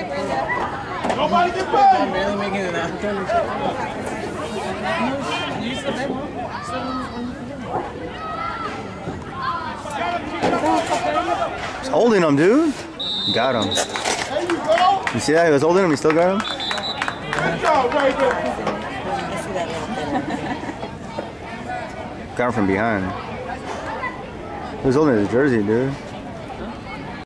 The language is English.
Nobody get paid. I'm barely making it out. He's holding him, dude. Got him. There you go. You see that? He was holding him. He still got him. Good job right there. Got him from behind. He was holding his jersey, dude.